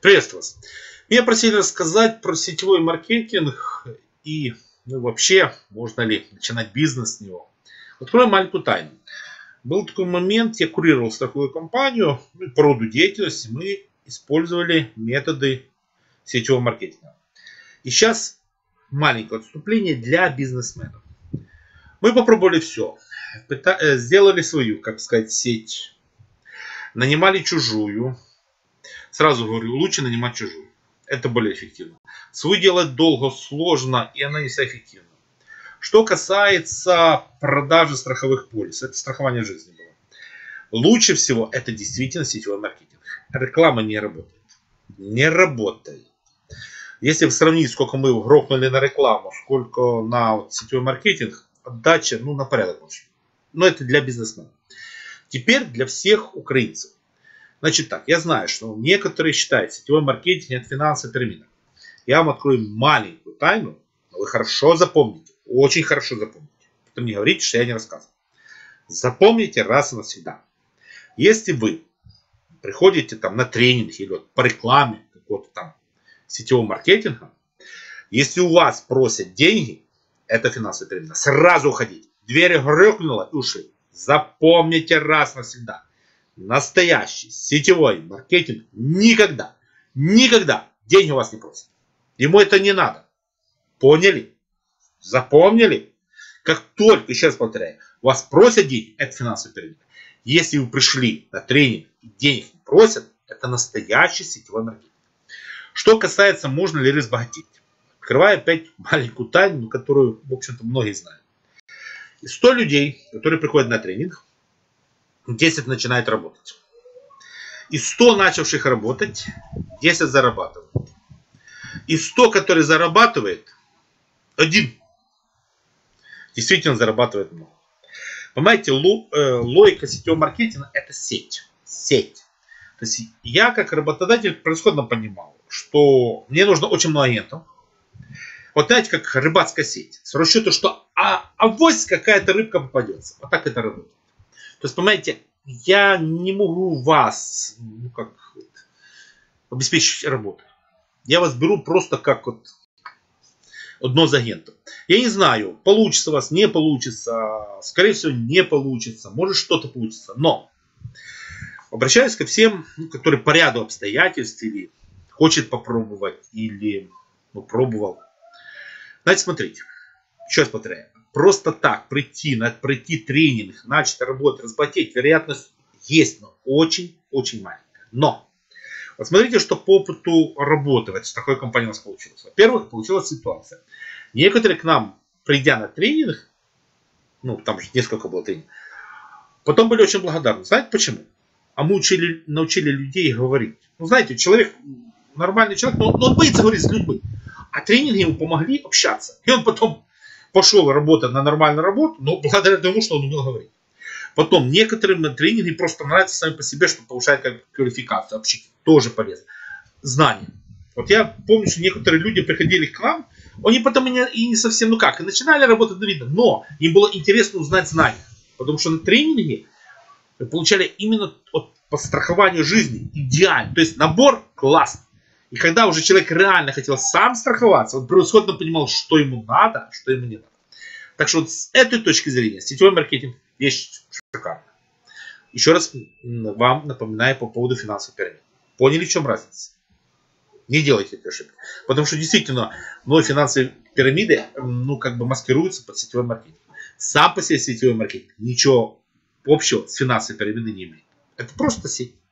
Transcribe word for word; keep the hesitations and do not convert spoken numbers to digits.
Приветствую вас. Меня просили рассказать про сетевой маркетинг и ну, вообще, можно ли начинать бизнес с него. Открою маленькую тайну. Был такой момент, я курировал страховую компанию, ну, по роду деятельности мы использовали методы сетевого маркетинга. И сейчас маленькое отступление для бизнесменов. Мы попробовали все. Сделали свою, как сказать, сеть. Нанимали чужую. Сразу говорю, лучше нанимать чужую. Это более эффективно. Свою делать долго, сложно, и она не вся эффективна. Что касается продажи страховых полисов, это страхование жизни было. Лучше всего это действительно сетевой маркетинг. Реклама не работает. Не работает. Если сравнить, сколько мы грохнули на рекламу, сколько на вот, сетевой маркетинг, отдача ну, на порядок больше. Но это для бизнесменов. Теперь для всех украинцев. Значит так, я знаю, что некоторые считают сетевой маркетинг это финансовая пирамида. Я вам открою маленькую тайну, но вы хорошо запомните, очень хорошо запомните. Потом не говорите, что я не рассказывал. Запомните раз и навсегда. Если вы приходите там на тренинг или вот по рекламе какого-то там сетевого маркетинга, если у вас просят деньги, это финансовая пирамида. Сразу уходите. Дверь грохнула и ушли. Запомните раз и навсегда. Настоящий сетевой маркетинг никогда, никогда деньги у вас не просит. Ему это не надо. Поняли? Запомнили? Как только, еще раз повторяю, вас просят деньги, это финансовая пирамида. Если вы пришли на тренинг и денег не просят, это настоящий сетевой маркетинг. Что касается, можно ли разбогатеть. Открываю опять маленькую тайну, которую, в общем-то, многие знают. сто людей, которые приходят на тренинг, десять начинает работать. Из сто начавших работать, десять зарабатывают. Из сто, которые зарабатывают, один действительно зарабатывает много. Понимаете, логика сетевого маркетинга это сеть. Сеть. То есть я как работодатель превосходно понимал, что мне нужно очень много агентов. Вот знаете, как рыбацкая сеть. С расчетом, что а, авось какая-то рыбка попадется. Вот так это работает. То есть, понимаете, я не могу вас ну, как, вот, обеспечить работу. Я вас беру просто как вот, одно из агентов. Я не знаю, получится у вас, не получится. Скорее всего, не получится. Может, что-то получится. Но обращаюсь ко всем, ну, которые по ряду обстоятельств или хочет попробовать, или ну, пробовал. Знаете, смотрите. Еще раз повторяю. Просто так прийти, пройти тренинг, начать работать, разбогатеть, вероятность есть, но очень-очень маленькая. Но, вот смотрите, что по опыту работы в этой страховой компании у нас получилось. Во-первых, получилась ситуация. Некоторые к нам, придя на тренинг, ну, там же несколько было тренингов, потом были очень благодарны. Знаете почему? А мы учили, научили людей говорить. Ну, знаете, человек, нормальный человек, но он боится говорить с людьми. А тренинги ему помогли общаться. И он потом пошел работать на нормальную работу, но благодаря тому, что он умел говорить. Потом некоторым на тренинге просто нравится сами по себе, что повышает как квалификацию. Вообще тоже полезно. Знания. Вот я помню, что некоторые люди приходили к нам, они потом и не совсем, ну как, и начинали работать на видно, но им было интересно узнать знания. Потому что на тренинге вы получали именно вот, по страхованию жизни идеально. То есть набор классный. И когда уже человек реально хотел сам страховаться, он превосходно понимал, что ему надо, что ему не надо. Так что вот с этой точки зрения сетевой маркетинг вещь шикарная. Еще раз вам напоминаю по поводу финансовой пирамиды. Поняли, в чем разница? Не делайте этой ошибки. Потому что действительно, но финансовые пирамиды ну, как бы маскируются под сетевой маркетинг. Сам по себе сетевой маркетинг ничего общего с финансовой пирамидой не имеет. Это просто сеть.